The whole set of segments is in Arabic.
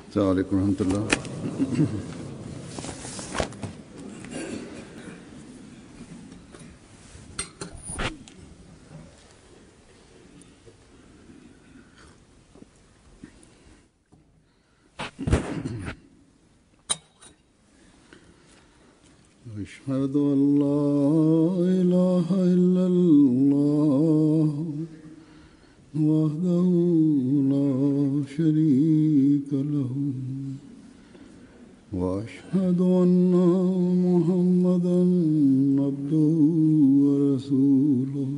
السلام عليكم ورحمة الله. أشهد أن لا إله إلا الله وحده لا شريك له وأشهد أن محمدا عبده ورسوله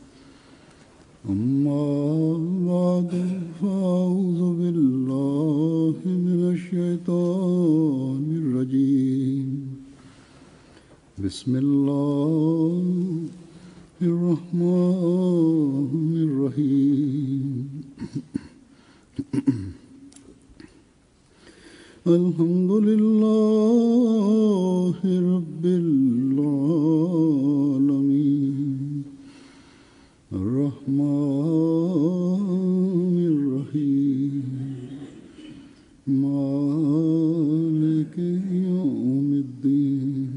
أما بعد فأعوذ بالله من الشيطان الرجيم بسم الله الرحمن الرحيم الحمد لله رب العالمين الرحمن الرحيم مالك يوم الدين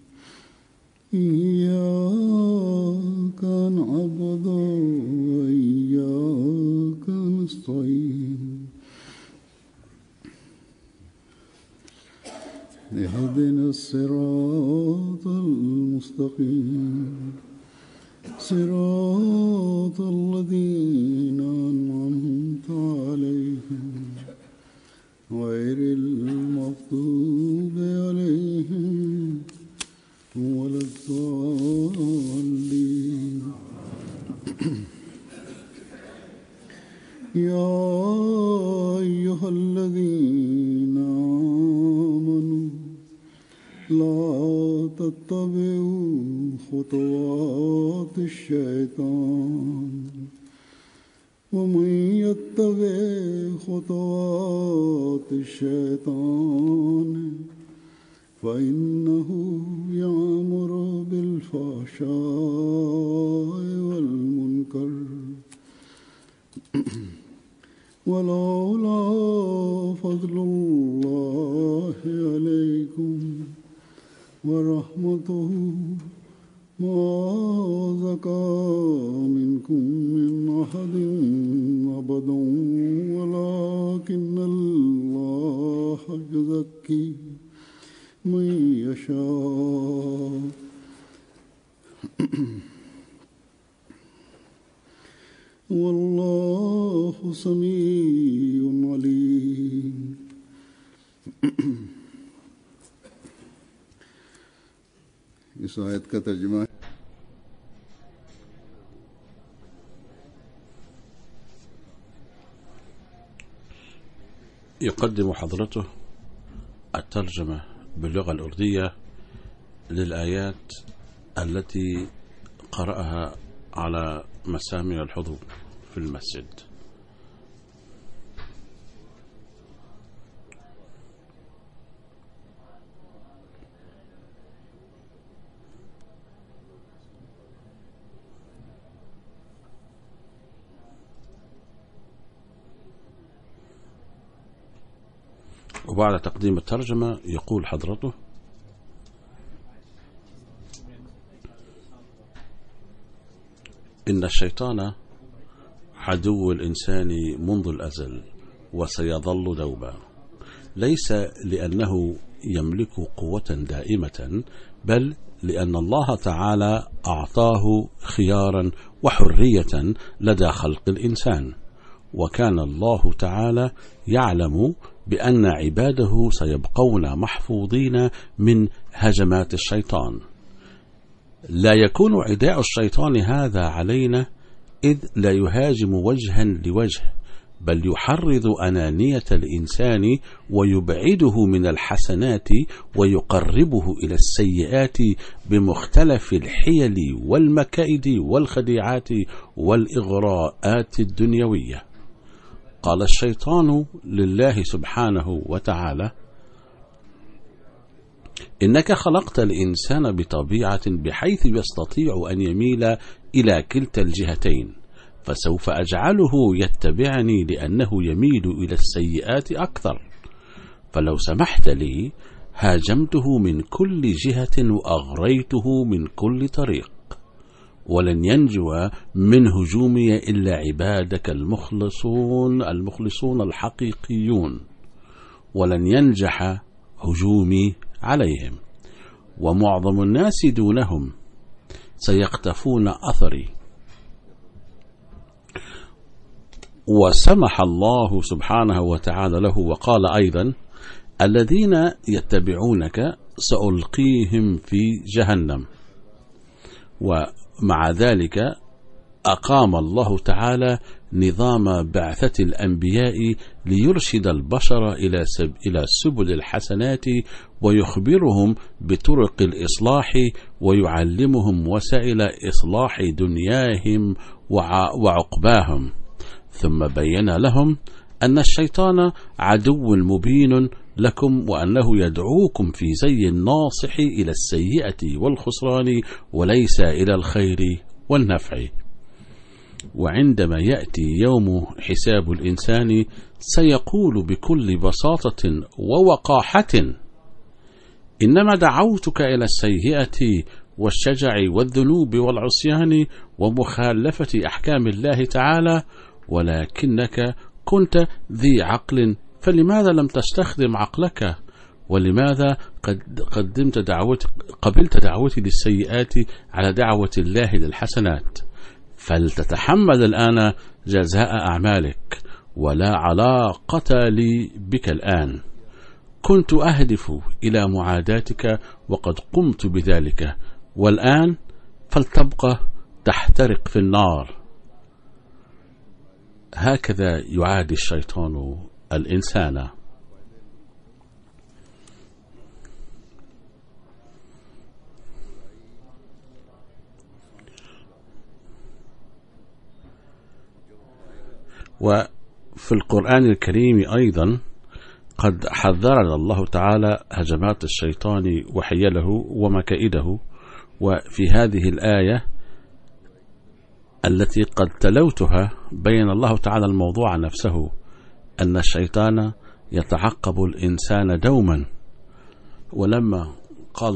إياك نعبد وإياك نستعين اهدنا الصراط المستقيم صراط الذين أنعمت عليهم غير المغضوب عليهم ولا الضالين. يا أيها الذين آمنوا لا تتبعوا خطوات الشيطان ومن يتبع خطوات الشيطان فإنه يأمر بالفحشاء والمنكر ولولا فضل الله عليكم ورحمته ما زكى منكم من أحد أبدا ولكن الله يزكي من يشاء والله سميع عليم. इस आयत का तर्जुमा है يقدم حضرته الترجمة باللغة الأردية للآيات التي قرأها على مسامع الحضور في المسجد. وبعد تقديم الترجمة يقول حضرته: إن الشيطان عدو الإنسان منذ الأزل وسيظل دوبا، ليس لأنه يملك قوة دائمة، بل لأن الله تعالى أعطاه خيارا وحرية لدى خلق الإنسان، وكان الله تعالى يعلم بأن عباده سيبقون محفوظين من هجمات الشيطان. لا يكون عداء الشيطان هذا علينا إذ لا يهاجم وجها لوجه، بل يحرض أنانية الإنسان ويبعده من الحسنات ويقربه إلى السيئات بمختلف الحيل والمكائد والخديعات والإغراءات الدنيوية. قال الشيطان لله سبحانه وتعالى: إنك خلقت الإنسان بطبيعة بحيث يستطيع أن يميل إلى كلتا الجهتين، فسوف أجعله يتبعني لأنه يميل إلى السيئات أكثر، فلو سمحت لي هاجمته من كل جهة وأغريته من كل طريق، ولن ينجو من هجومي إلا عبادك المخلصون الحقيقيون، ولن ينجح هجومي عليهم، ومعظم الناس دونهم سيقتفون أثري. وسمح الله سبحانه وتعالى له وقال أيضا: الذين يتبعونك سألقيهم في جهنم. ومع ذلك أقام الله تعالى نظام بعثة الأنبياء ليرشد البشر إلى سبل الحسنات، ويخبرهم بطرق الإصلاح، ويعلمهم وسائل إصلاح دنياهم وعقباهم، ثم بين لهم أن الشيطان عدو مبين لكم، وأنه يدعوكم في زي الناصح إلى السيئة والخسران وليس إلى الخير والنفع. وعندما يأتي يوم حساب الإنسان سيقول بكل بساطة ووقاحة: إنما دعوتك إلى السيئة والشجع والذنوب والعصيان ومخالفة أحكام الله تعالى، ولكنك كنت ذي عقل، فلماذا لم تستخدم عقلك؟ ولماذا قبلت دعوتي للسيئات على دعوة الله للحسنات؟ فلتتحمل الآن جزاء أعمالك، ولا علاقة لي بك الآن. كنت أهدف إلى معاداتك وقد قمت بذلك، والآن فلتبقى تحترق في النار. هكذا يعادي الشيطان الإنسان. وفي القرآن الكريم أيضا قد حذرنا الله تعالى هجمات الشيطان وحيله ومكائده. وفي هذه الآية التي قد تلوتها بين الله تعالى الموضوع نفسه، أن الشيطان يتعقب الإنسان دوما. ولما قال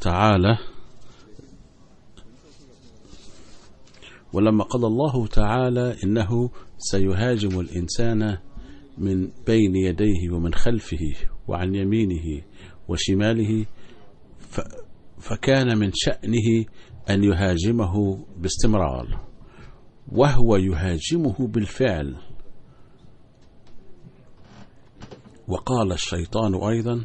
الله تعالى إنه سيهاجم الإنسان من بين يديه ومن خلفه وعن يمينه وشماله، فكان من شأنه أن يهاجمه باستمرار، وهو يهاجمه بالفعل. وقال الشيطان أيضا: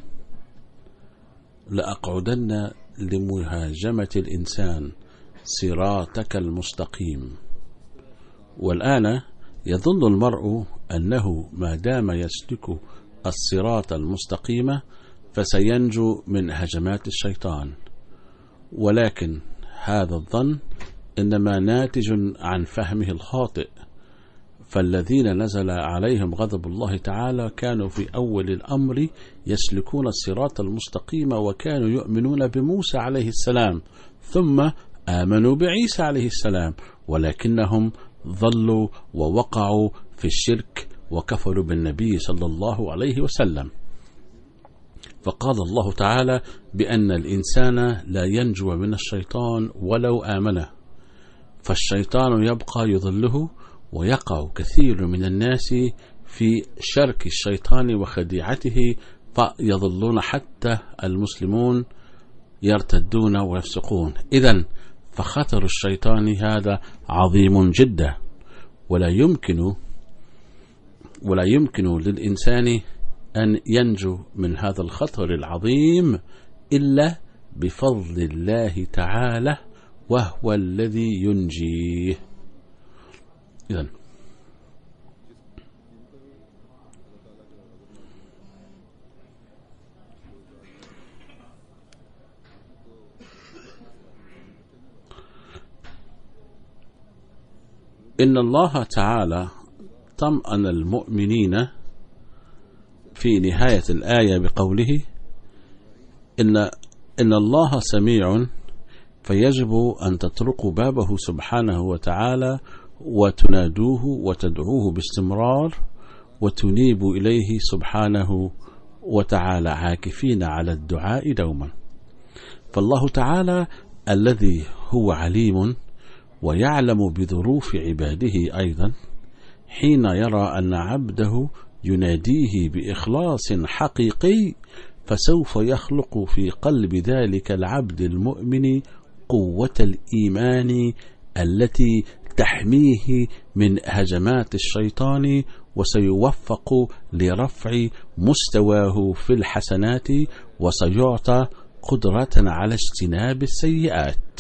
لأقعدن لمهاجمة الإنسان صراطك المستقيم. والآن يظن المرء أنه ما دام يسلك الصراط المستقيم فسينجو من هجمات الشيطان، ولكن هذا الظن إنما ناتج عن فهمه الخاطئ. فالذين نزل عليهم غضب الله تعالى كانوا في أول الأمر يسلكون الصراط المستقيم، وكانوا يؤمنون بموسى عليه السلام، ثم آمنوا بعيسى عليه السلام، ولكنهم ظلوا ووقعوا في الشرك وكفروا بالنبي صلى الله عليه وسلم. فقال الله تعالى بأن الإنسان لا ينجو من الشيطان ولو آمنه، فالشيطان يبقى يضله، ويقع كثير من الناس في شرك الشيطان وخديعته، فيضلون حتى المسلمون يرتدون ويفسقون. إذن فخطر الشيطان هذا عظيم جدا، ولا يمكن للإنسان أن ينجو من هذا الخطر العظيم إلا بفضل الله تعالى، وهو الذي ينجيه. إذن إن الله تعالى طمأن المؤمنين في نهاية الآية بقوله: إن الله سميع، فيجب أن تطرقوا بابه سبحانه وتعالى وتنادوه وتدعوه باستمرار، وتنيبوا إليه سبحانه وتعالى عاكفين على الدعاء دوما. فالله تعالى الذي هو عليم ويعلم بظروف عباده أيضا، حين يرى أن عبده يناديه بإخلاص حقيقي، فسوف يخلق في قلب ذلك العبد المؤمن قوة الإيمان التي تحميه من هجمات الشيطان، وسيوفق لرفع مستواه في الحسنات، وسيعطى قدرة على اجتناب السيئات.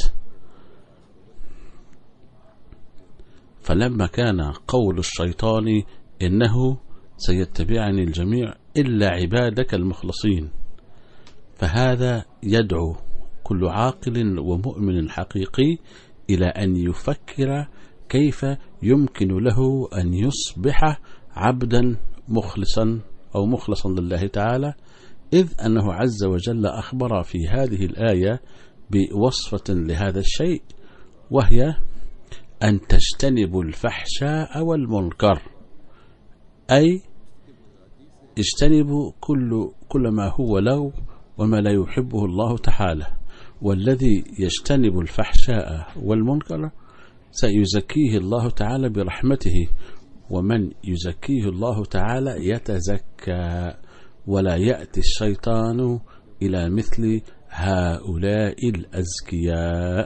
فلما كان قول الشيطان إنه سيتبعني الجميع إلا عبادك المخلصين، فهذا يدعو كل عاقل ومؤمن حقيقي إلى أن يفكر كيف يمكن له أن يصبح عبدا مخلصا أو مخلصا لله تعالى، إذ أنه عز وجل أخبر في هذه الآية بوصفة لهذا الشيء، وهي أن تجتنبوا الفحشاء والمنكر، أي اجتنبوا كل ما هو لو وما لا يحبه الله تعالى. والذي يجتنب الفحشاء والمنكر سيزكيه الله تعالى برحمته، ومن يزكيه الله تعالى يتزكى، ولا يأتي الشيطان إلى مثل هؤلاء الأزكياء.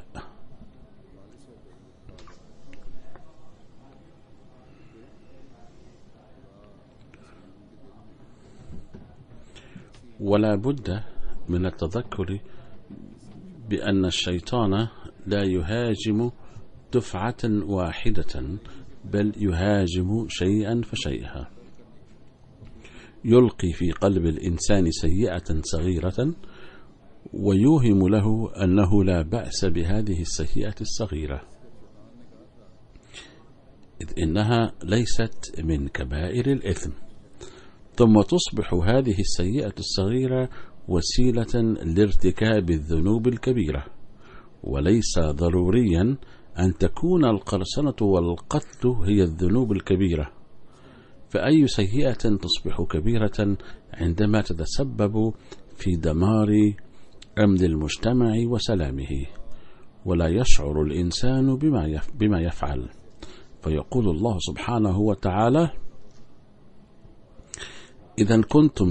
ولا بد من التذكر بأن الشيطان لا يهاجم دفعة واحدة، بل يهاجم شيئا فشيئا. يلقي في قلب الإنسان سيئة صغيرة ويوهم له أنه لا بأس بهذه السيئة الصغيرة، إذ إنها ليست من كبائر الإثم، ثم تصبح هذه السيئة الصغيرة وسيلة لارتكاب الذنوب الكبيرة. وليس ضروريا أن تكون القرصنة والقتل هي الذنوب الكبيرة، فأي سيئة تصبح كبيرة عندما تتسبب في دمار أمن المجتمع وسلامه، ولا يشعر الإنسان بما يفعل. فيقول الله سبحانه وتعالى: إذا كنتم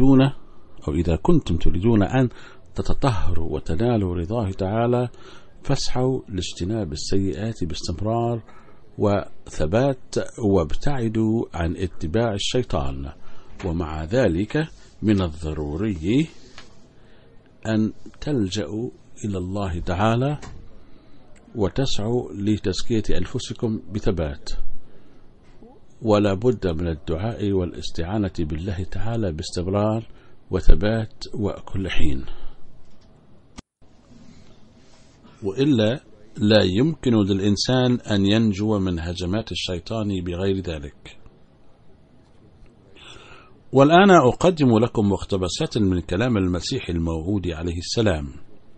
تريدون أن تتطهروا وتنالوا رضاه تعالى، فاسعوا لاجتناب السيئات باستمرار وثبات، وابتعدوا عن اتباع الشيطان. ومع ذلك من الضروري أن تلجأوا إلى الله تعالى وتسعوا لتزكية أنفسكم بثبات، ولا بد من الدعاء والاستعانة بالله تعالى باستمرار وثبات وكل حين، وإلا لا يمكن للإنسان أن ينجو من هجمات الشيطان بغير ذلك. والآن أقدم لكم مقتبسات من كلام المسيح الموعود عليه السلام.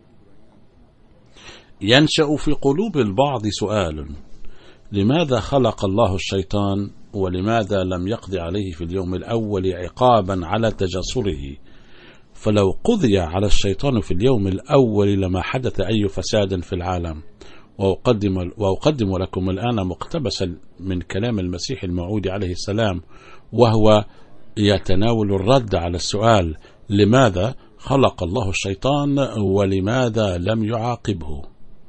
ينشأ في قلوب البعض سؤال: لماذا خلق الله الشيطان، ولماذا لم يقض عليه في اليوم الأول عقابا على تجسره؟ فلو قضي على الشيطان في اليوم الأول لما حدث أي فساد في العالم. وأقدم لكم الآن مقتبسا من كلام المسيح الموعود عليه السلام، وهو يتناول الرد على السؤال: لماذا خلق الله الشيطان ولماذا لم يعاقبه؟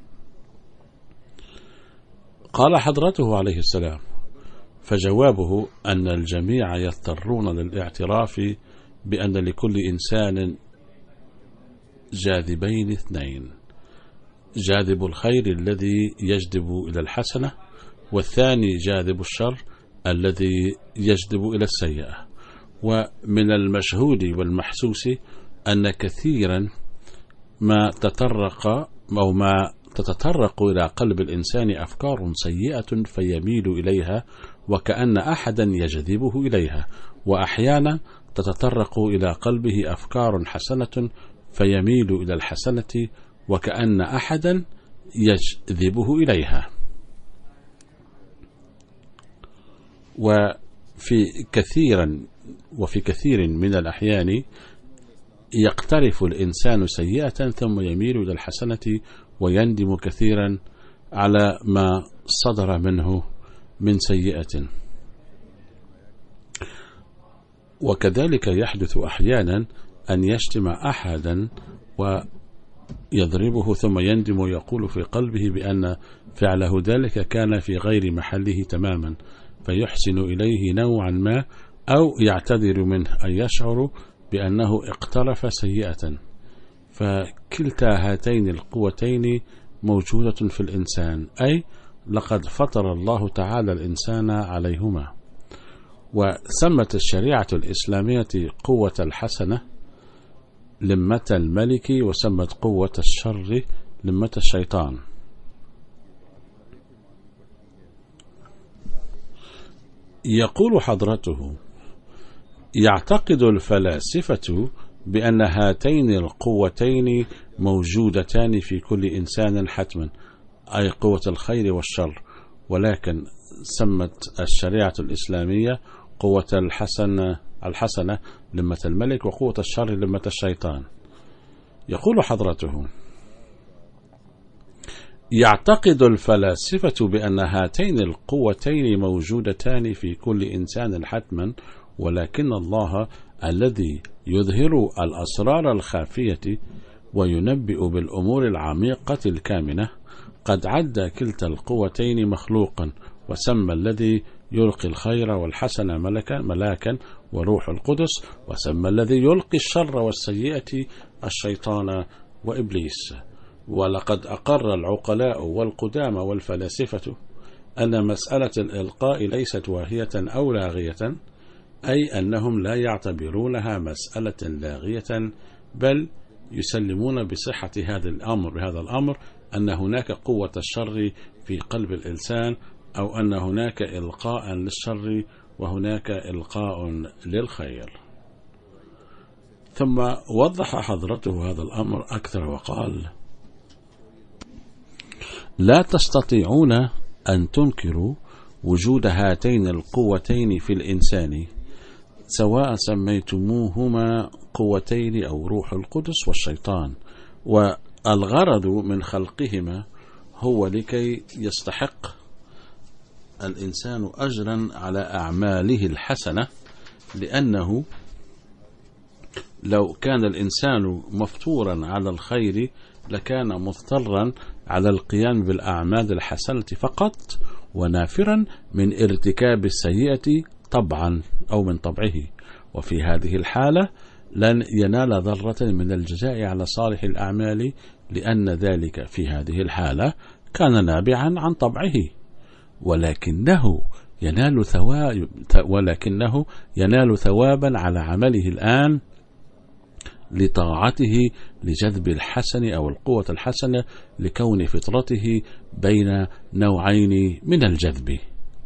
قال حضرته عليه السلام: فجوابه أن الجميع يضطرون للاعتراف بأن لكل إنسان جاذبين اثنين: جاذب الخير الذي يجذب إلى الحسنة، والثاني جاذب الشر الذي يجذب إلى السيئة. ومن المشهود والمحسوس أن كثيرا ما تتطرق إلى قلب الإنسان أفكار سيئة فيميل إليها وكأن أحدا يجذبه إليها، وأحيانا تتطرق إلى قلبه أفكار حسنة فيميل إلى الحسنة وكأن أحدا يجذبه إليها. وفي كثير من الأحيان يقترف الإنسان سيئة ثم يميل إلى الحسنة ويندم كثيرا على ما صدر منه من سيئة. وكذلك يحدث أحيانا أن يشتم أحدا ويضربه ثم يندم ويقول في قلبه بأن فعله ذلك كان في غير محله تماما، فيحسن إليه نوعا ما أو يعتذر منه أن يشعر بأنه اقترف سيئة. فكلتا هاتين القوتين موجودة في الإنسان، أي لقد فطر الله تعالى الإنسان عليهما. وسمت الشريعة الإسلامية قوة الحسنة لمة الملك، وسمت قوة الشر لمة الشيطان. يقول حضرته: يعتقد الفلاسفة بأن هاتين القوتين موجودتان في كل إنسان حتما، أي قوة الخير والشر، ولكن سمت الشريعة الإسلامية قوة الحسنة لمة الملك، وقوة الشر لمة الشيطان. يقول حضرته: يعتقد الفلاسفة بأن هاتين القوتين موجودتان في كل إنسان حتما، ولكن الله الذي يظهر الأسرار الخافية وينبئ بالأمور العميقة الكامنة قد عد كلتا القوتين مخلوقا، وسمى الذي يلقي الخير والحسن ملاكا وروح القدس، وسمى الذي يلقي الشر والسيئة الشيطان وإبليس. ولقد أقر العقلاء والقدامى والفلاسفة أن مسألة الإلقاء ليست واهية أو لاغية، أي أنهم لا يعتبرونها مسألة لاغية، بل يسلمون بصحة هذا الأمر أن هناك قوة الشر في قلب الإنسان، أو أن هناك إلقاء للشر وهناك إلقاء للخير. ثم وضح حضرته هذا الأمر أكثر وقال: لا تستطيعون أن تنكروا وجود هاتين القوتين في الإنسان، سواء سميتموهما قوتين أو روح القدس والشيطان، والغرض من خلقهما هو لكي يستحق الإنسان أجرا على أعماله الحسنة، لأنه لو كان الإنسان مفطورا على الخير لكان مضطرا على القيام بالأعمال الحسنة فقط، ونافرا من ارتكاب السيئة طبعا أو من طبعه. وفي هذه الحالة لن ينال ذرة من الجزاء على صالح الأعمال، لأن ذلك في هذه الحالة كان نابعا عن طبعه، ولكنه ينال ثوابا على عمله الآن لطاعته لجذب الحسن أو القوة الحسنة، لكون فطرته بين نوعين من الجذب.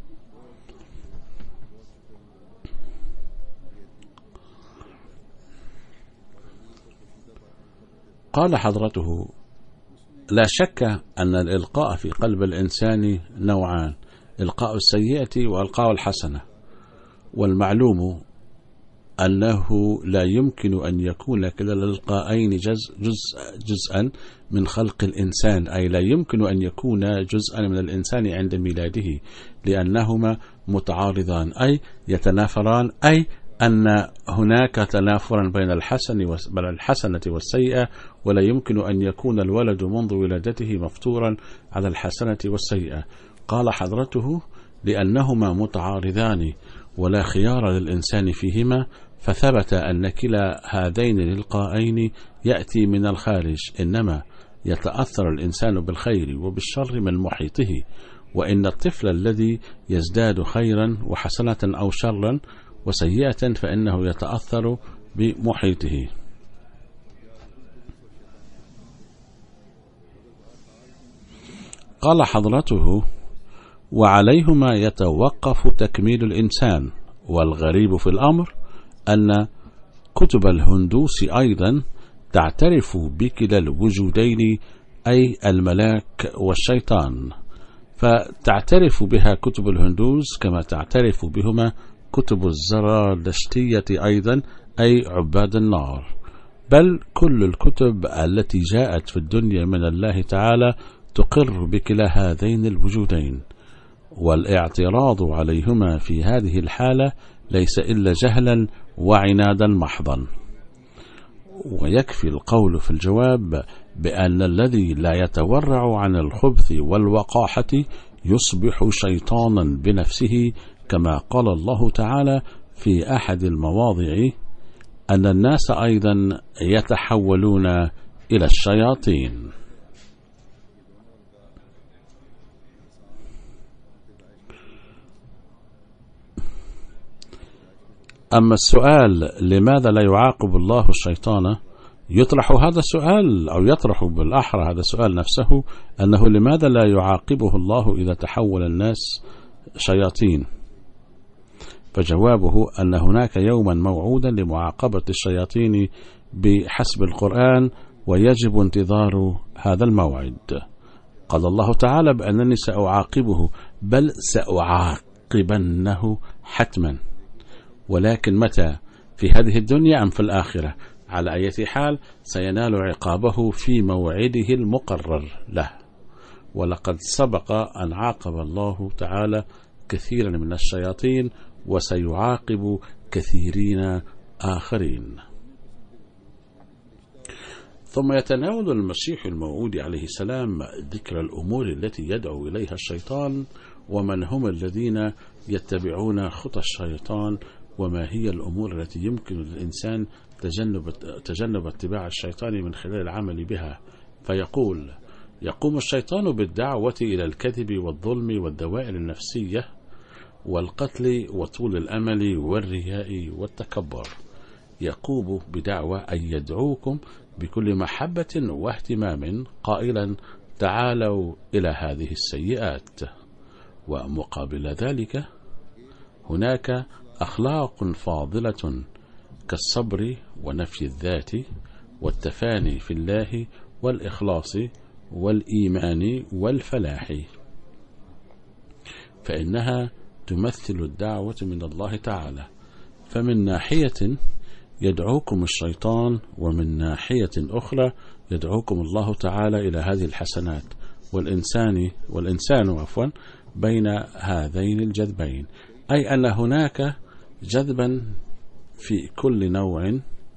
قال حضرته: لا شك أن الإلقاء في قلب الإنسان نوعان: إلقاء السيئة وإلقاء الحسنة، والمعلوم أنه لا يمكن أن يكون كلا الإلقاءين جزءا من خلق الإنسان، أي لا يمكن أن يكون جزءا من الإنسان عند ميلاده، لأنهما متعارضان أي يتنافران، أي أن هناك تنافرا بين الحسنة والسيئة، ولا يمكن أن يكون الولد منذ ولادته مفطورا على الحسنة والسيئة. قال حضرته: لأنهما متعارضان ولا خيار للإنسان فيهما، فثبت أن كلا هذين الإلقاءين يأتي من الخارج، إنما يتأثر الإنسان بالخير وبالشر من محيطه، وإن الطفل الذي يزداد خيرا وحسنة أو شرا وسيئة فإنه يتأثر بمحيطه. قال حضرته: وعليهما يتوقف تكميل الإنسان. والغريب في الأمر أن كتب الهندوس أيضا تعترف بكلا الوجودين، أي الملاك والشيطان، فتعترف بها كتب الهندوس كما تعترف بهما كتب الزرادشتية أيضا، أي عباد النار، بل كل الكتب التي جاءت في الدنيا من الله تعالى تقر بكلا هذين الوجودين، والاعتراض عليهما في هذه الحالة ليس إلا جهلا وعنادا محضا. ويكفي القول في الجواب بأن الذي لا يتورع عن الخبث والوقاحة يصبح شيطانا بنفسه، كما قال الله تعالى في أحد المواضع أن الناس أيضا يتحولون إلى الشياطين. أما السؤال لماذا لا يعاقب الله الشيطان، يطرح هذا السؤال، أو يطرح بالأحرى هذا السؤال نفسه، أنه لماذا لا يعاقبه الله إذا تحول الناس شياطين؟ فجوابه أن هناك يوما موعودا لمعاقبة الشياطين بحسب القرآن، ويجب انتظار هذا الموعد. قال الله تعالى بأنني سأعاقبه، بل سأعاقبنه حتما، ولكن متى؟ في هذه الدنيا أم في الآخرة؟ على أي حال سينال عقابه في موعده المقرر له. ولقد سبق أن عاقب الله تعالى كثيرا من الشياطين، وسيعاقب كثيرين آخرين. ثم يتناول المسيح الموعود عليه السلام ذكر الأمور التي يدعو إليها الشيطان، ومن هم الذين يتبعون خطى الشيطان، وما هي الأمور التي يمكن للإنسان تجنب اتباع الشيطان من خلال العمل بها. فيقول: يقوم الشيطان بالدعوة إلى الكذب والظلم والدوائر النفسية والقتل وطول الأمل والرياء والتكبر. يقوم بدعوة أن يدعوكم بكل محبة واهتمام قائلا: تعالوا إلى هذه السيئات. ومقابل ذلك هناك أخلاق فاضلة كالصبر ونفي الذات والتفاني في الله والإخلاص والإيمان والفلاح، فإنها تمثل الدعوة من الله تعالى. فمن ناحية يدعوكم الشيطان، ومن ناحية أخرى يدعوكم الله تعالى إلى هذه الحسنات، والإنسان بين هذين الجذبين، أي أن هناك جذبا في كل نوع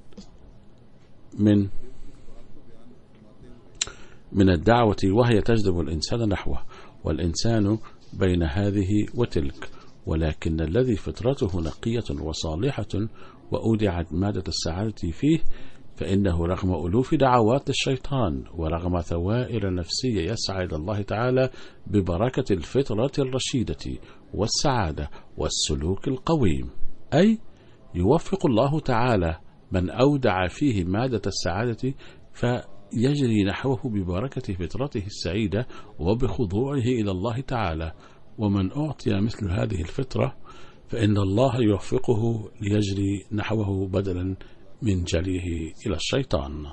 من الدعوة، وهي تجذب الإنسان نحوه، والإنسان بين هذه وتلك. ولكن الذي فطرته نقية وصالحة وأودعت مادة السعادة فيه، فإنه رغم ألوف دعوات الشيطان ورغم ثوائر نفسية يسعى إلى الله تعالى ببركة الفطرة الرشيدة والسعادة والسلوك القويم، أي يوفق الله تعالى من أودع فيه مادة السعادة فيجري نحوه ببركة فطرته السعيدة وبخضوعه إلى الله تعالى. ومن أعطي مثل هذه الفطرة فإن الله يوفقه ليجري نحوه بدلا من جريه إلى الشيطان،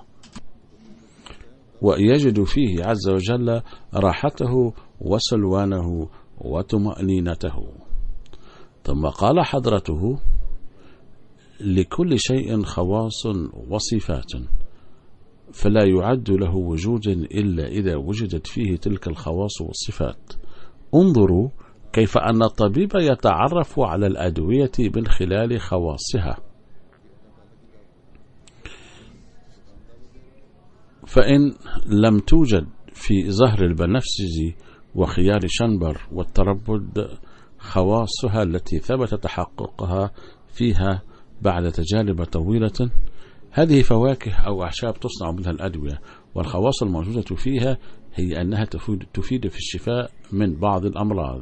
ويجد فيه عز وجل راحته وسلوانه وطمأنينته. ثم قال حضرته: لكل شيء خواص وصفات، فلا يعد له وجود إلا إذا وجدت فيه تلك الخواص والصفات. انظروا كيف أن الطبيب يتعرف على الأدوية من خلال خواصها، فإن لم توجد في زهر البنفسجي وخيار شنبر والتربد خواصها التي ثبت تحققها فيها بعد تجارب طويلة، هذه فواكه أو أعشاب تصنع منها الأدوية، والخواص الموجودة فيها هي أنها تفيد في الشفاء من بعض الأمراض.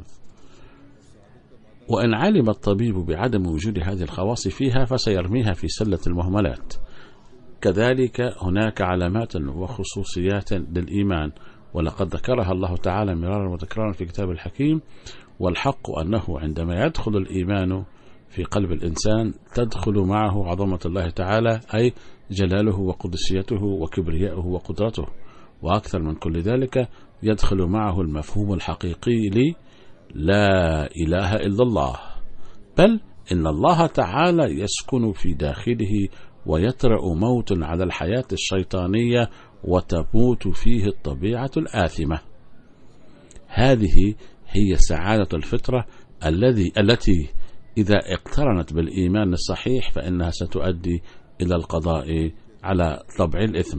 وإن علم الطبيب بعدم وجود هذه الخواص فيها فسيرميها في سلة المهملات. كذلك هناك علامات وخصوصيات للإيمان، ولقد ذكرها الله تعالى مرارا وتكرارا في كتاب الحكيم. والحق أنه عندما يدخل الإيمان في قلب الإنسان تدخل معه عظمة الله تعالى، أي جلاله وقدسيته وكبرياءه وقدرته، وأكثر من كل ذلك يدخل معه المفهوم الحقيقي لا إله إلا الله، بل إن الله تعالى يسكن في داخله ويطرأ موت على الحياة الشيطانية وتموت فيه الطبيعة الآثمة. هذه هي سعادة الفطرة التي إذا اقترنت بالإيمان الصحيح فإنها ستؤدي إلى القضاء على طبع الإثم.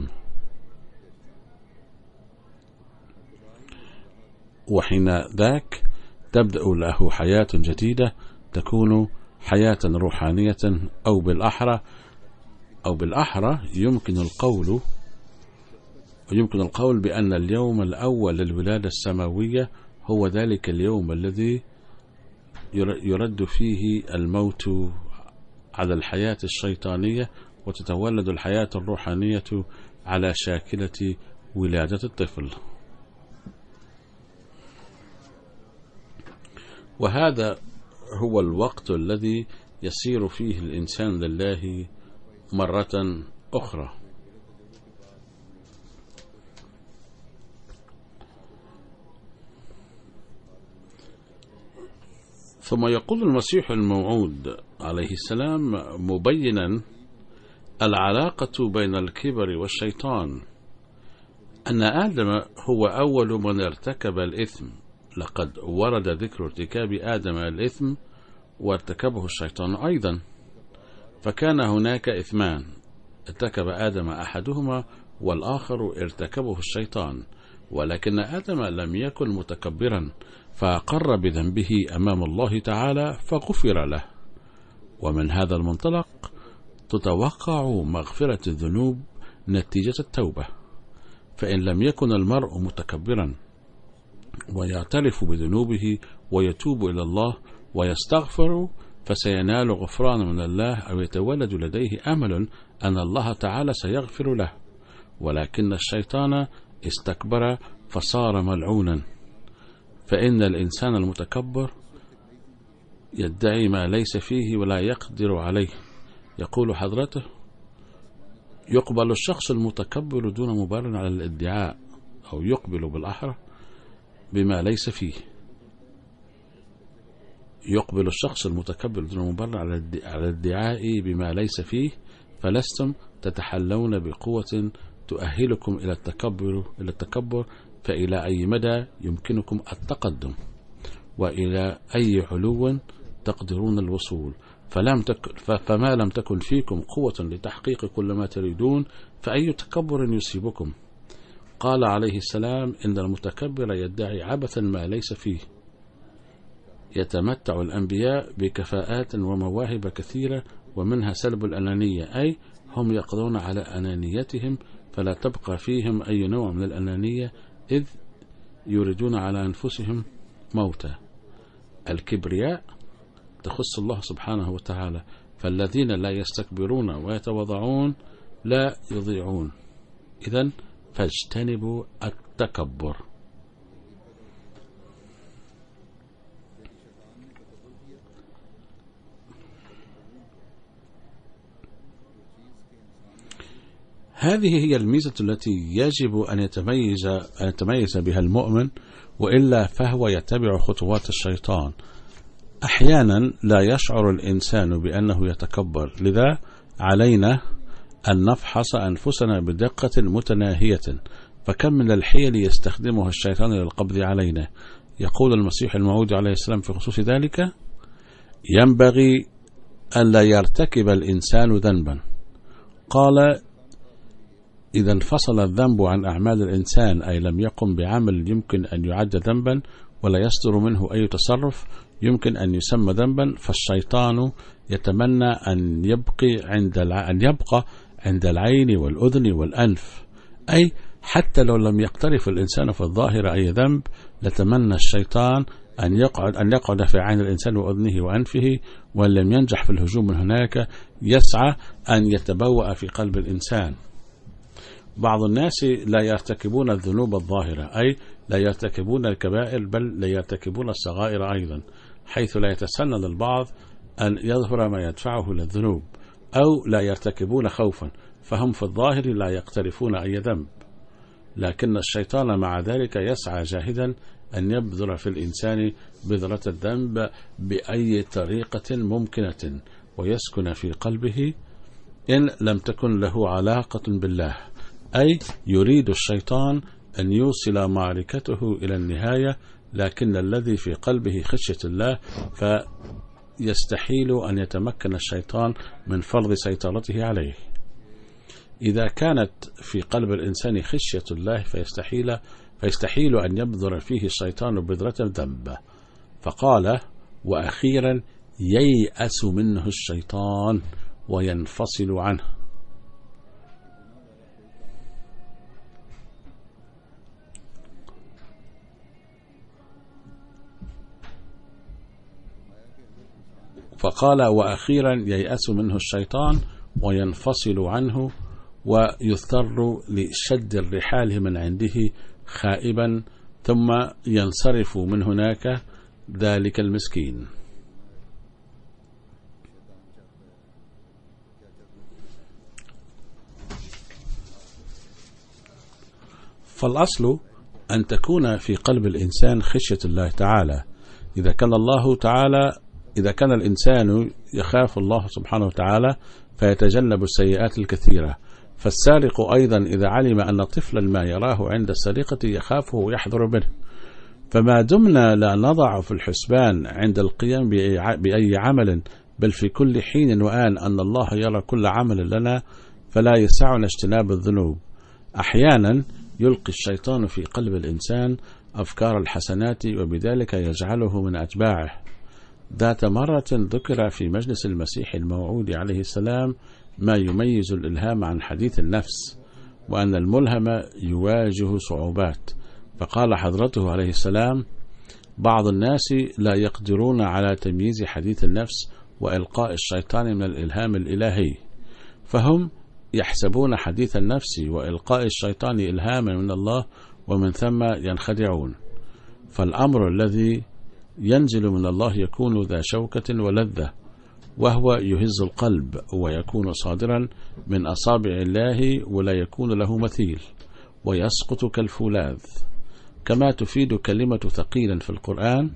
وحين ذاك تبدأ له حياة جديدة تكون حياة روحانية، أو بالأحرى يمكن القول بأن اليوم الأول للولادة السماوية هو ذلك اليوم الذي يرد فيه الموت على الحياة الشيطانية وتتولد الحياة الروحانية على شاكلة ولادة الطفل. وهذا هو الوقت الذي يسير فيه الإنسان لله مرة أخرى. ثم يقول المسيح الموعود عليه السلام مبينا العلاقة بين الكبر والشيطان أن آدم هو أول من ارتكب الإثم. لقد ورد ذكر ارتكاب آدم الإثم وارتكبه الشيطان أيضا، فكان هناك إثمان ارتكب آدم أحدهما والآخر ارتكبه الشيطان، ولكن آدم لم يكن متكبرا فأقر بذنبه أمام الله تعالى فغفر له. ومن هذا المنطلق تتوقع مغفرة الذنوب نتيجة التوبة، فإن لم يكن المرء متكبرا ويعترف بذنوبه ويتوب إلى الله ويستغفر فسينال غفران من الله، أو يتولد لديه أمل أن الله تعالى سيغفر له. ولكن الشيطان استكبر فصار ملعونا، فإن الإنسان المتكبر يدعي ما ليس فيه ولا يقدر عليه. يقول حضرته: يقبل الشخص المتكبر دون مبرر على الادعاء، أو يقبل بالأحرى بما ليس فيه. يقبل الشخص المتكبر دون مبرر على الادعاء بما ليس فيه، فلستم تتحلون بقوة تؤهلكم إلى التكبر، فإلى أي مدى يمكنكم التقدم وإلى أي علو تقدرون الوصول. فما لم تكن فيكم قوة لتحقيق كل ما تريدون فأي تكبر يصيبكم. قال عليه السلام: إن المتكبر يدعي عبثا ما ليس فيه. يتمتع الأنبياء بكفاءات ومواهب كثيرة، ومنها سلب الأنانية، أي هم يقضون على أنانيتهم فلا تبقى فيهم أي نوع من الأنانية، إذ يريدون على أنفسهم موتا. الكبرياء تخص الله سبحانه وتعالى، فالذين لا يستكبرون ويتواضعون لا يضيعون. إذن فاجتنبوا التكبر. هذه هي الميزة التي يجب أن يتميز بها المؤمن، وإلا فهو يتبع خطوات الشيطان. أحيانا لا يشعر الإنسان بأنه يتكبر، لذا علينا أن نفحص أنفسنا بدقة متناهية، فكم من الحيل يستخدمها الشيطان للقبض علينا. يقول المسيح الموعود عليه السلام في خصوص ذلك: ينبغي أن لا يرتكب الإنسان ذنبا. قال: إذا انفصل الذنب عن أعمال الإنسان، أي لم يقم بعمل يمكن أن يعد ذنبا ولا يصدر منه أي تصرف يمكن أن يسمى ذنبا، فالشيطان يتمنى أن يبقى عند العين والأذن والأنف، أي حتى لو لم يقترف الإنسان في الظاهر أي ذنب لتمنى الشيطان أن يقعد في عين الإنسان وأذنه وأنفه، وإن لم ينجح في الهجوم من هناك يسعى أن يتبوأ في قلب الإنسان. بعض الناس لا يرتكبون الذنوب الظاهرة، أي لا يرتكبون الكبائر، بل لا يرتكبون الصغائر أيضا، حيث لا يتسنى للبعض أن يظهر ما يدفعه إلى الذنوب، أو لا يرتكبون خوفا، فهم في الظاهر لا يقترفون أي ذنب. لكن الشيطان مع ذلك يسعى جاهدا أن يبذر في الإنسان بذرة الذنب بأي طريقة ممكنة ويسكن في قلبه إن لم تكن له علاقة بالله، أي يريد الشيطان أن يوصل معركته إلى النهاية، لكن الذي في قلبه خشية الله فيستحيل أن يتمكن الشيطان من فرض سيطرته عليه. إذا كانت في قلب الإنسان خشية الله فيستحيل أن يبذر فيه الشيطان بذرة الذنب. فقال: وأخيرا ييأس منه الشيطان وينفصل عنه. فقال: وأخيرا ييأس منه الشيطان وينفصل عنه ويضطر لشد الرحال من عنده خائبا، ثم ينصرف من هناك ذلك المسكين. فالأصل أن تكون في قلب الإنسان خشية الله تعالى. إذا كان الإنسان يخاف الله سبحانه وتعالى فيتجنب السيئات الكثيرة. فالسارق أيضا إذا علم أن طفلا ما يراه عند السرقة يخافه ويحذر منه. فما دمنا لا نضع في الحسبان عند القيام بأي عمل، بل في كل حين وآن أن الله يرى كل عمل لنا، فلا يسعنا اجتناب الذنوب. أحيانا يلقي الشيطان في قلب الإنسان أفكار الحسنات وبذلك يجعله من أتباعه. ذات مرة ذكر في مجلس المسيح الموعود عليه السلام ما يميز الإلهام عن حديث النفس، وأن الملهم يواجه صعوبات. فقال حضرته عليه السلام: بعض الناس لا يقدرون على تمييز حديث النفس وإلقاء الشيطان من الإلهام الإلهي، فهم يحسبون حديث النفس وإلقاء الشيطان إلهاما من الله، ومن ثم ينخدعون. فالأمر الذي ينزل من الله يكون ذا شوكة ولذة، وهو يهز القلب، ويكون صادرا من أصابع الله ولا يكون له مثيل، ويسقط كالفولاذ، كما تفيد كلمة ثقيلا في القرآن: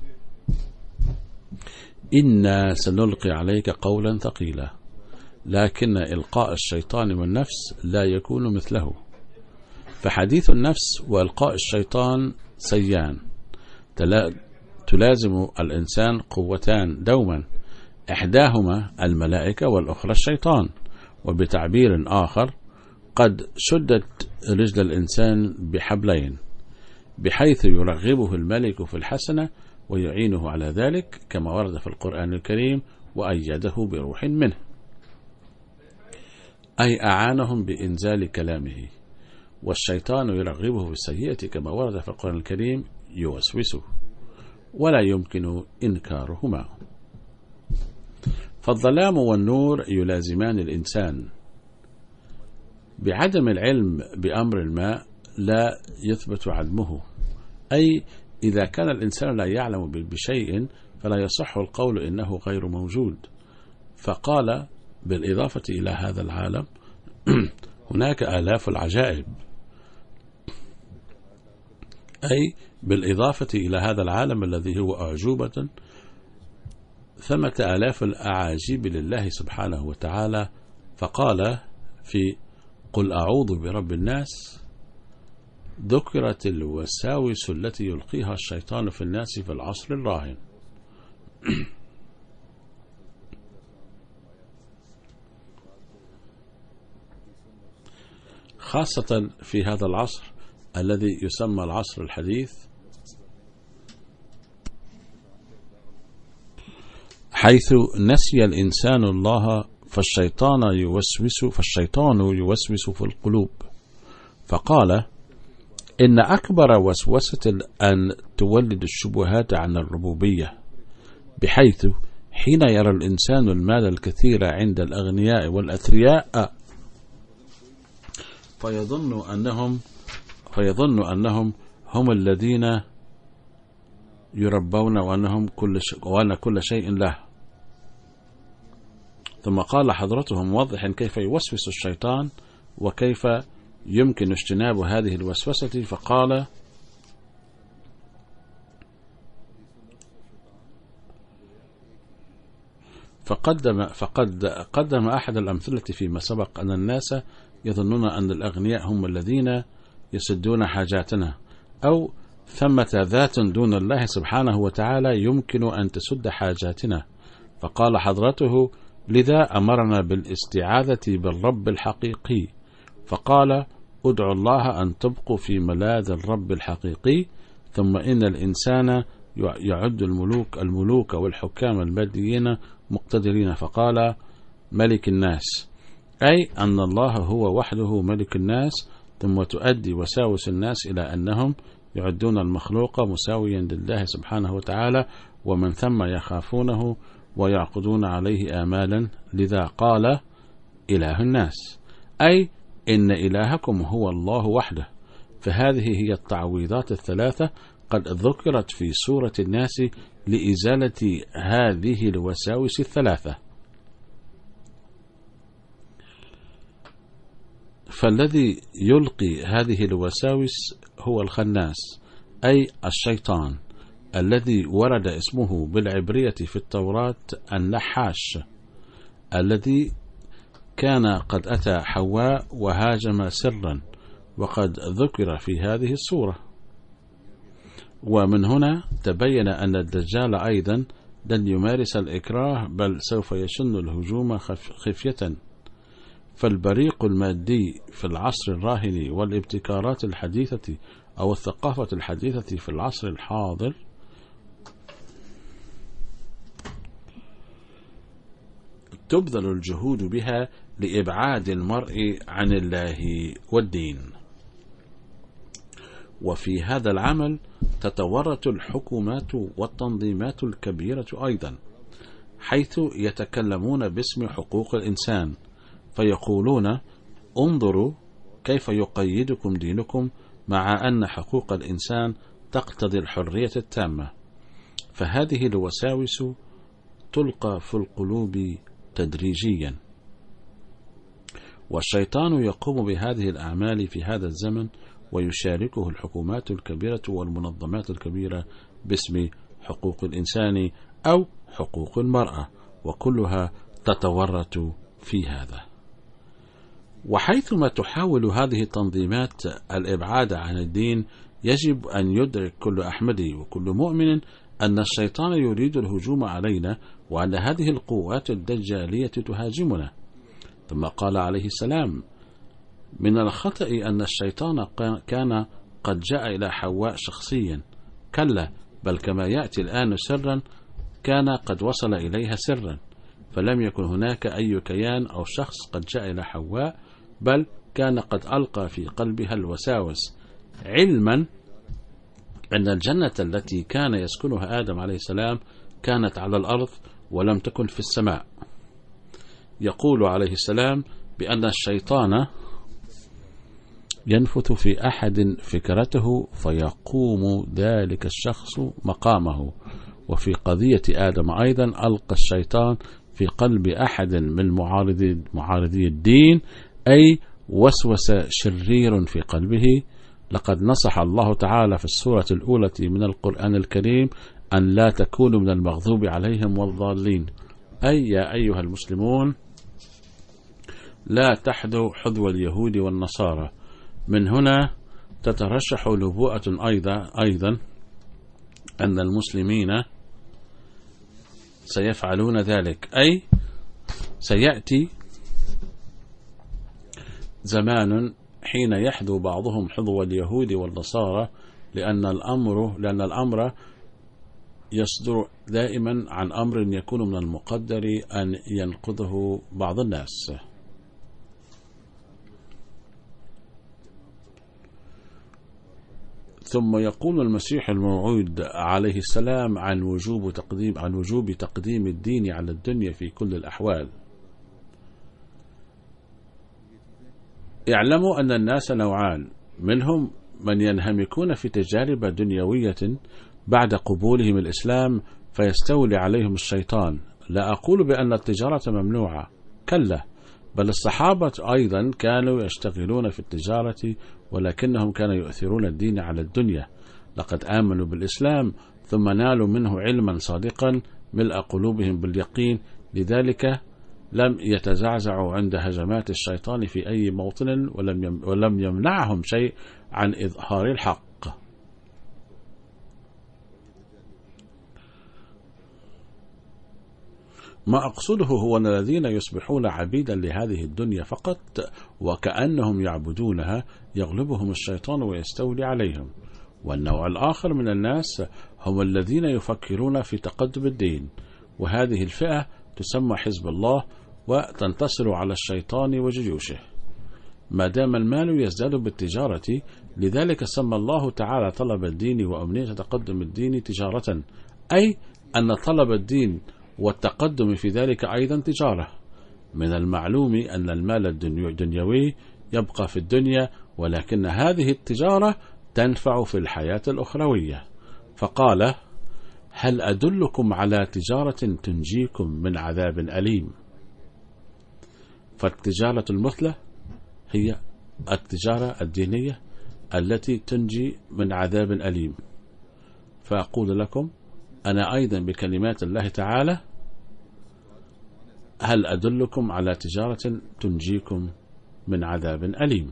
إنا سنلقي عليك قولا ثقيلا. لكن إلقاء الشيطان والنفس لا يكون مثله. فحديث النفس وإلقاء الشيطان سيان، تلازم الإنسان قوتان دوما، إحداهما الملائكة والأخرى الشيطان. وبتعبير آخر، قد شدت رجل الإنسان بحبلين، بحيث يرغبه الملك في الحسنة ويعينه على ذلك، كما ورد في القرآن الكريم: وأيده بروح منه، أي أعانهم بإنزال كلامه. والشيطان يرغبه بالسيئة، كما ورد في القرآن الكريم: يوسوسه، ولا يمكن إنكارهما. فالظلام والنور يلازمان الإنسان. بعدم العلم بأمر ما لا يثبت عدمه، أي إذا كان الإنسان لا يعلم بشيء فلا يصح القول إنه غير موجود. فقال: بالإضافة إلى هذا العالم هناك آلاف العجائب، أي بالإضافة إلى هذا العالم الذي هو أعجوبة ثمة آلاف الأعاجيب لله سبحانه وتعالى. فقال في قل أعوذ برب الناس: ذكرت الوساوس التي يلقيها الشيطان في الناس في العصر الراهن. خاصة في هذا العصر الذي يسمى العصر الحديث، حيث نسي الإنسان الله فالشيطان يوسوس في القلوب. فقال: إن أكبر وسوسة أن تولد الشبهات عن الربوبية، بحيث حين يرى الإنسان المال الكثير عند الأغنياء والأثرياء فيظن أنهم هم الذين يربون وأن كل شيء له. ثم قال حضرته موضحا كيف يوسوس الشيطان وكيف يمكن اجتناب هذه الوسوسة، فقال: فقد قدم أحد الأمثلة فيما سبق أن الناس يظنون أن الأغنياء هم الذين يسدون حاجاتنا، أو ثمة ذات دون الله سبحانه وتعالى يمكن أن تسد حاجاتنا. فقال حضرته: لذا أمرنا بالاستعاذة بالرب الحقيقي، فقال: ادعوا الله أن تبقوا في ملاذ الرب الحقيقي، ثم إن الإنسان يعد الملوك والحكام الماديين مقتدرين، فقال: ملك الناس، أي أن الله هو وحده ملك الناس، ثم تؤدي وساوس الناس إلى أنهم يعدون المخلوق مساويا لله سبحانه وتعالى، ومن ثم يخافونه ويعقدون عليه آمالا. لذا قال: إله الناس، أي إن إلهكم هو الله وحده. فهذه هي التعويضات الثلاثة قد ذكرت في سورة الناس لإزالة هذه الوساوس الثلاثة. فالذي يلقي هذه الوساوس هو الخناس، أي الشيطان، الذي ورد اسمه بالعبرية في التوراة النحاش، الذي كان قد أتى حواء وهاجم سرا، وقد ذكر في هذه السورة. ومن هنا تبين أن الدجال أيضا لن يمارس الإكراه، بل سوف يشن الهجوم خفية. فالبريق المادي في العصر الراهن والابتكارات الحديثة أو الثقافة الحديثة في العصر الحاضر تبذل الجهود بها لإبعاد المرء عن الله والدين. وفي هذا العمل تتورط الحكومات والتنظيمات الكبيرة أيضا، حيث يتكلمون باسم حقوق الإنسان، فيقولون: انظروا كيف يقيدكم دينكم، مع أن حقوق الإنسان تقتضي الحرية التامة. فهذه الوساوس تلقى في القلوب تدريجيا، والشيطان يقوم بهذه الأعمال في هذا الزمن، ويشاركه الحكومات الكبيرة والمنظمات الكبيرة باسم حقوق الإنسان أو حقوق المرأة، وكلها تتورط في هذا. وحيثما تحاول هذه التنظيمات الإبعاد عن الدين، يجب أن يدرك كل أحمدي وكل مؤمن أن الشيطان يريد الهجوم علينا، وأن هذه القوات الدجالية تهاجمنا. ثم قال عليه السلام: من الخطأ أن الشيطان كان قد جاء إلى حواء شخصيا، كلا، بل كما يأتي الآن سرا كان قد وصل إليها سرا، فلم يكن هناك أي كيان أو شخص قد جاء إلى حواء، بل كان قد ألقى في قلبها الوساوس، علما أن الجنة التي كان يسكنها آدم عليه السلام كانت على الأرض ولم تكن في السماء. يقول عليه السلام بأن الشيطان ينفث في أحد فكرته فيقوم ذلك الشخص مقامه. وفي قضية آدم أيضا ألقى الشيطان في قلب أحد من معارضي الدين، أي وسوس شرير في قلبه. لقد نصح الله تعالى في السورة الأولى من القرآن الكريم أن لا تكونوا من المغضوب عليهم والضالين، أي يا أيها المسلمون لا تحذوا حذو اليهود والنصارى. من هنا تترشح نبوءة أيضا أن المسلمين سيفعلون ذلك، أي سيأتي زمان حين يحذو بعضهم حذو اليهود والنصارى، لأن الأمر يصدر دائما عن أمر يكون من المقدر أن ينقضه بعض الناس. ثم يقول المسيح الموعود عليه السلام عن وجوب تقديم الدين على الدنيا في كل الأحوال. اعلموا أن الناس نوعان، منهم من ينهمكون في تجارب دنيوية بعد قبولهم الإسلام فيستولي عليهم الشيطان. لا أقول بأن التجارة ممنوعة، كلا، بل الصحابة أيضا كانوا يشتغلون في التجارة، ولكنهم كانوا يؤثرون الدين على الدنيا. لقد آمنوا بالإسلام ثم نالوا منه علما صادقا ملء قلوبهم باليقين، لذلك لم يتزعزعوا عند هجمات الشيطان في أي موطن، ولم يمنعهم شيء عن إظهار الحق. ما أقصده هو أن الذين يصبحون عبيدا لهذه الدنيا فقط وكأنهم يعبدونها يغلبهم الشيطان ويستولي عليهم. والنوع الآخر من الناس هم الذين يفكرون في تقدم الدين، وهذه الفئة تسمى حزب الله وتنتصر على الشيطان وجيوشه ما دام المال يزداد بالتجارة. لذلك سمى الله تعالى طلب الدين وأمنية تقدم الدين تجارة، أي أن طلب الدين والتقدم في ذلك أيضا تجارة. من المعلوم أن المال الدنيوي يبقى في الدنيا، ولكن هذه التجارة تنفع في الحياة الأخروية. فقال: هل أدلكم على تجارة تنجيكم من عذاب أليم؟ فالتجارة المثلى هي التجارة الدينية التي تنجي من عذاب أليم. فأقول لكم أنا أيضا بكلمات الله تعالى: هل أدلكم على تجارة تنجيكم من عذاب أليم؟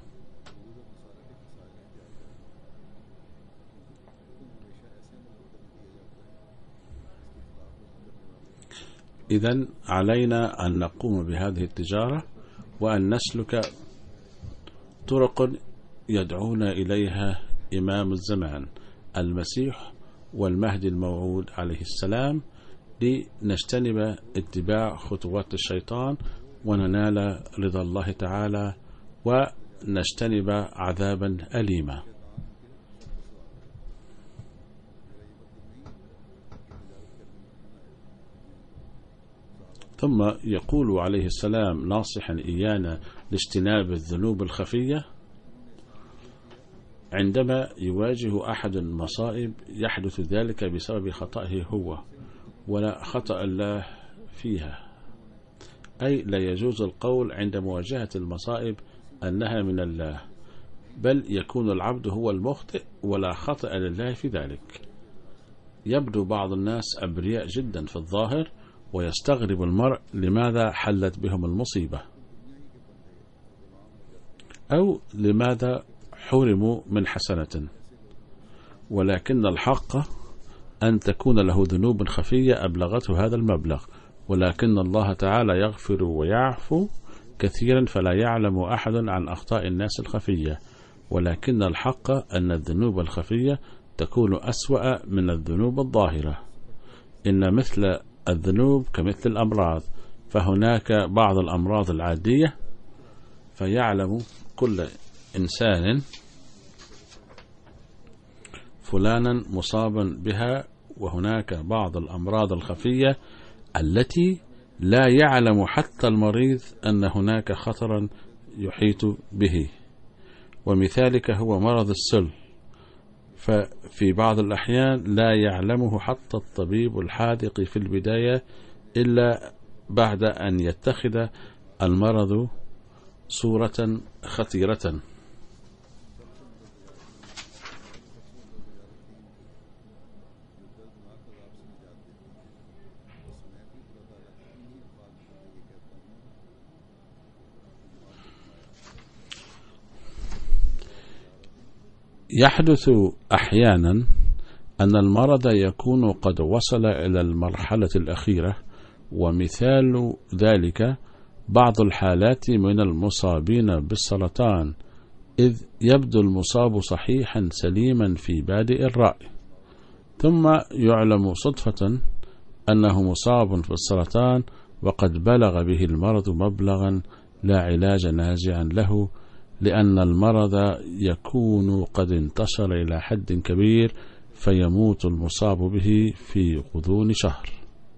إذن علينا أن نقوم بهذه التجارة وأن نسلك طرق يدعونا إليها إمام الزمان المسيح والمهدي الموعود عليه السلام، لنجتنب اتباع خطوات الشيطان وننال رضا الله تعالى ونجتنب عذابا أليما. ثم يقول عليه السلام ناصحا إيانا لاجتناب الذنوب الخفية: عندما يواجه أحد المصائب يحدث ذلك بسبب خطئه هو ولا خطأ الله فيها، أي لا يجوز القول عند مواجهة المصائب أنها من الله، بل يكون العبد هو المخطئ ولا خطأ لله في ذلك. يبدو بعض الناس أبرياء جدا في الظاهر، ويستغرب المرء لماذا حلت بهم المصيبة أو لماذا حرموا من حسنة، ولكن الحق أن تكون له ذنوب خفية أبلغته هذا المبلغ، ولكن الله تعالى يغفر ويعفو كثيرا فلا يعلم أحد عن أخطاء الناس الخفية، ولكن الحق أن الذنوب الخفية تكون أسوأ من الذنوب الظاهرة. إن مثل الذنوب كمثل الأمراض، فهناك بعض الأمراض العادية فيعلم كل إنسان فلانا مصابا بها، وهناك بعض الأمراض الخفية التي لا يعلم حتى المريض أن هناك خطرا يحيط به، ومثالك هو مرض السل، ففي بعض الأحيان لا يعلمه حتى الطبيب الحاذق في البداية إلا بعد أن يتخذ المرض صورة خطيرة. يحدث أحيانا أن المرض يكون قد وصل إلى المرحلة الأخيرة، ومثال ذلك بعض الحالات من المصابين بالسرطان، إذ يبدو المصاب صحيحا سليما في بادئ الرأي، ثم يعلم صدفة أنه مصاب بالسرطان وقد بلغ به المرض مبلغا لا علاج ناجعا له، لأن المرض يكون قد انتشر إلى حد كبير فيموت المصاب به في غضون شهر.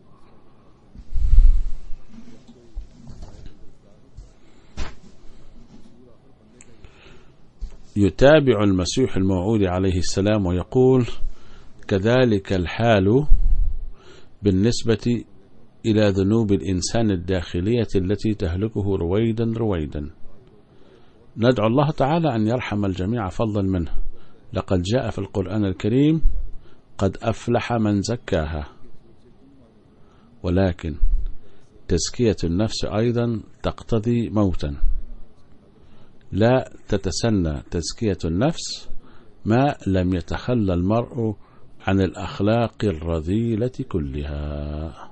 يتابع المسيح الموعود عليه السلام ويقول: كذلك الحال بالنسبة إلى ذنوب الإنسان الداخلية التي تهلكه رويدا رويدا. ندعو الله تعالى أن يرحم الجميع فضلا منه. لقد جاء في القرآن الكريم: قد أفلح من زكاها. ولكن تزكية النفس أيضا تقتضي موتا، لا تتسنى تزكية النفس ما لم يتخلى المرء عن الأخلاق الرذيلة كلها.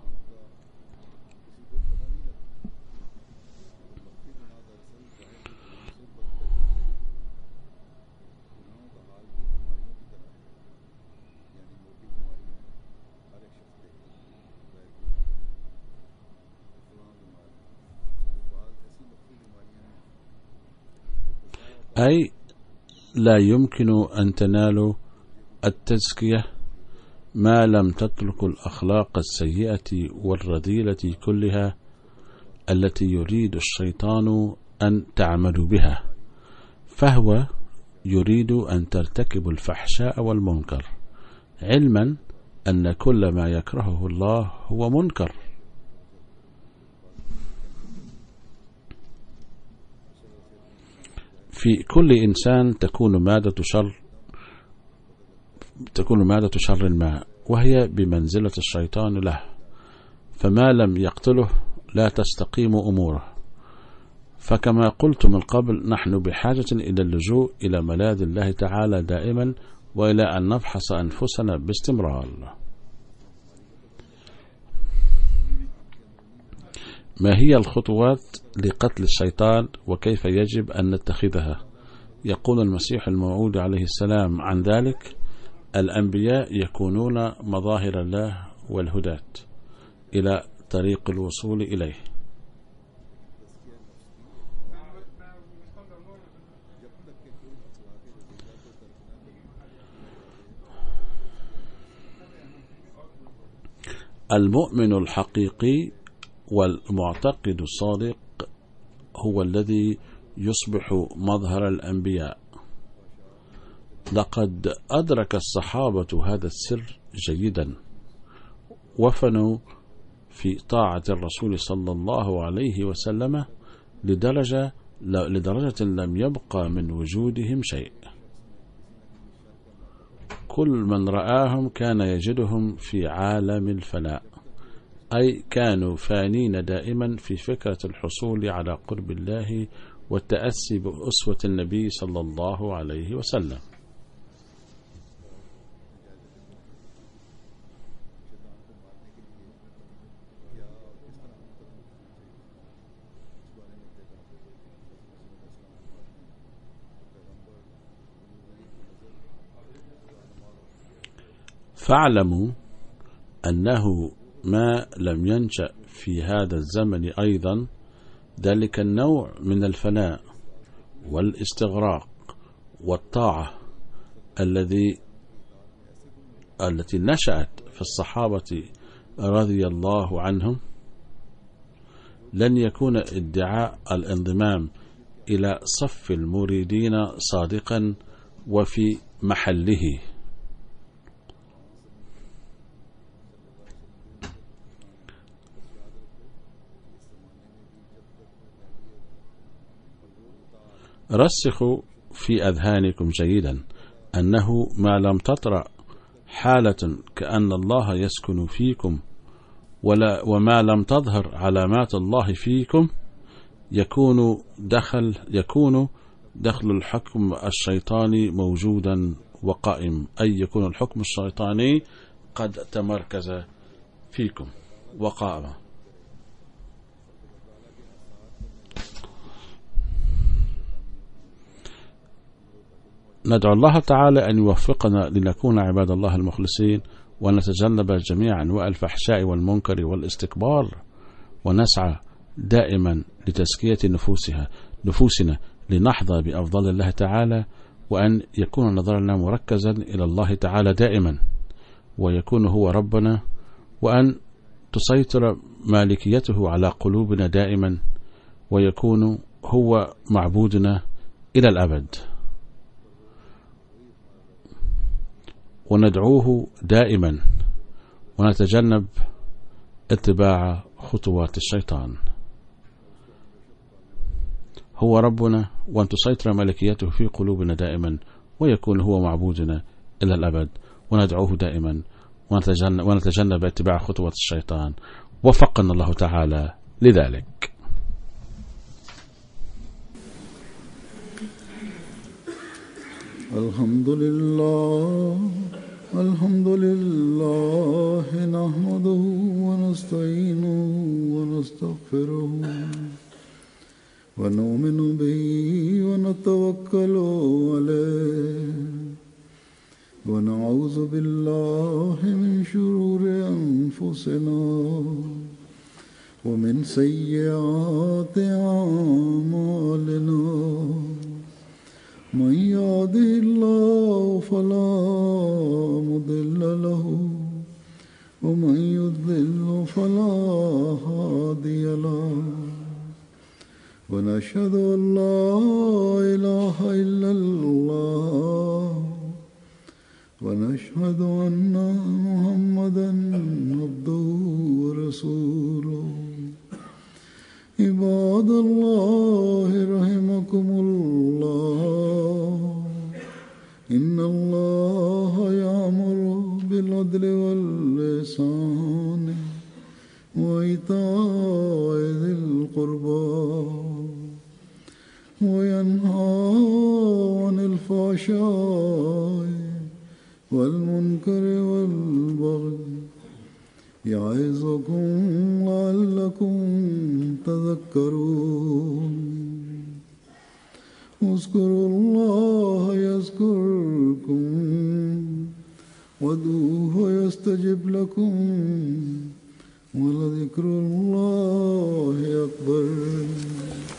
أي لا يمكن أن تنالوا التزكية ما لم تتركوا الأخلاق السيئة والرذيلة كلها التي يريد الشيطان أن تعملوا بها، فهو يريد أن ترتكبوا الفحشاء والمنكر، علما أن كل ما يكرهه الله هو منكر. في كل إنسان تكون مادة شر ما، وهي بمنزلة الشيطان له، فما لم يقتله لا تستقيم أموره. فكما قلت من قبل، نحن بحاجة إلى اللجوء إلى ملاذ الله تعالى دائما، وإلى أن نفحص أنفسنا باستمرار. ما هي الخطوات لقتل الشيطان وكيف يجب أن نتخذها؟ يقول المسيح الموعود عليه السلام عن ذلك: الأنبياء يكونون مظاهر الله والهداة إلى طريق الوصول إليه. المؤمن الحقيقي والمعتقد الصادق هو الذي يصبح مظهر الأنبياء. لقد أدرك الصحابة هذا السر جيدا، وفنوا في طاعة الرسول صلى الله عليه وسلم لدرجة لم يبقى من وجودهم شيء. كل من رآهم كان يجدهم في عالم الفناء، أي كانوا فانين دائما في فكرة الحصول على قرب الله والتأسي بأسوة النبي صلى الله عليه وسلم. فاعلموا أنه ما لم ينشأ في هذا الزمن أيضا ذلك النوع من الفناء والاستغراق والطاعة التي نشأت في الصحابة رضي الله عنهم، لن يكون ادعاء الانضمام إلى صف المريدين صادقا وفي محله. رسخوا في أذهانكم جيدا أنه ما لم تطرأ حالة كأن الله يسكن فيكم وما لم تظهر علامات الله فيكم يكون دخل الحكم الشيطاني موجودا وقائم، أي يكون الحكم الشيطاني قد تمركز فيكم وقائم. ندعو الله تعالى أن يوفقنا لنكون عباد الله المخلصين، ونتجنب جميع أنواع الفحشاء والمنكر والاستكبار، ونسعى دائما لتزكية نفوسنا لنحظى بأفضل الله تعالى، وأن يكون نظرنا مركزا إلى الله تعالى دائما، ويكون هو ربنا، وأن تسيطر مالكيته على قلوبنا دائما، ويكون هو معبودنا إلى الأبد، وندعوه دائما، ونتجنب اتباع خطوات الشيطان. هو ربنا، وأن تسيطر ملكيته في قلوبنا دائما، ويكون هو معبودنا إلى الأبد، وندعوه دائما، ونتجنب اتباع خطوات الشيطان. وفقنا الله تعالى لذلك. الحمد لله نحمده ونستعينه ونستغفره ونؤمن به ونتوكل عليه ونعوذ بالله من شرور أنفسنا ومن سيئات أعمالنا من يهده الله فلا مضل له ومن يضلل فلا هادي له ونشهد أن لا إله إلا الله ونشهد أن محمدا عبده ورسوله عباد الله رحمكم الله إن الله يأمر بالعدل والإحسان وإيتاء ذي القربى وينهى عن الفحشاء والمنكر والبغي يعظكم لعلكم تذكرون اذكروا الله يذكركم وادعوه يستجب لكم ولذكر الله أكبر.